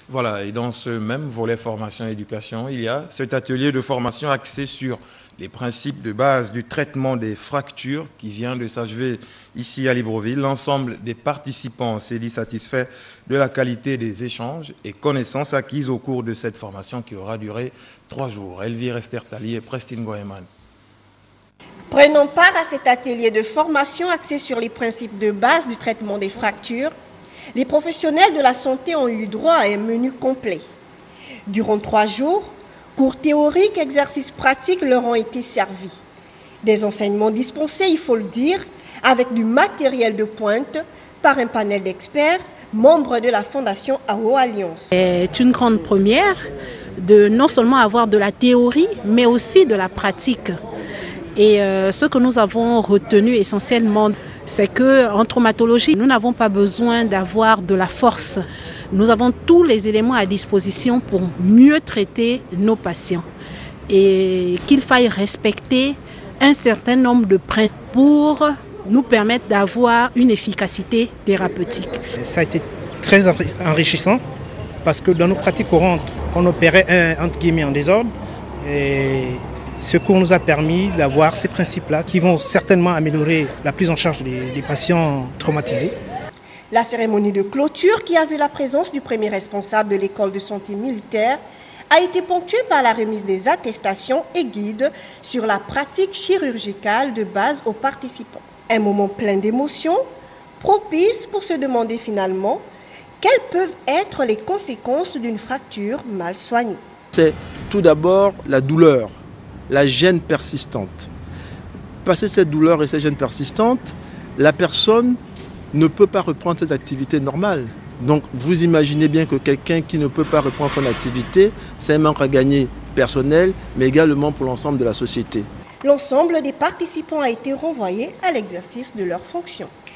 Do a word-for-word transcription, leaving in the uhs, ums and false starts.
Voilà, et dans ce même volet formation et éducation, il y a cet atelier de formation axé sur les principes de base du traitement des fractures qui vient de s'achever ici à Libreville. L'ensemble des participants s'est dit satisfait de la qualité des échanges et connaissances acquises au cours de cette formation qui aura duré trois jours. Elvire Esther Tali et Prestine Goeman. Prenant part à cet atelier de formation axé sur les principes de base du traitement des fractures, les professionnels de la santé ont eu droit à un menu complet. Durant trois jours, cours théoriques, exercices pratiques leur ont été servis. Des enseignements dispensés, il faut le dire, avec du matériel de pointe par un panel d'experts, membres de la Fondation A O Alliance. C'est une grande première de non seulement avoir de la théorie, mais aussi de la pratique. Et euh, ce que nous avons retenu essentiellement, c'est qu'en traumatologie, nous n'avons pas besoin d'avoir de la force. Nous avons tous les éléments à disposition pour mieux traiter nos patients. Et qu'il faille respecter un certain nombre de principes pour nous permettre d'avoir une efficacité thérapeutique. Ça a été très enrichissant parce que dans nos pratiques courantes, on opérait un, entre guillemets en désordre. Et ce cours nous a permis d'avoir ces principes-là qui vont certainement améliorer la prise en charge des, des patients traumatisés. La cérémonie de clôture, qui a vu la présence du premier responsable de l'école de santé militaire, a été ponctuée par la remise des attestations et guides sur la pratique chirurgicale de base aux participants. Un moment plein d'émotions, propice pour se demander finalement quelles peuvent être les conséquences d'une fracture mal soignée. C'est tout d'abord la douleur. La gêne persistante. Passer cette douleur et cette gêne persistante, la personne ne peut pas reprendre ses activités normales. Donc vous imaginez bien que quelqu'un qui ne peut pas reprendre son activité, c'est un manque à gagner personnel, mais également pour l'ensemble de la société. L'ensemble des participants a été renvoyé à l'exercice de leurs fonctions.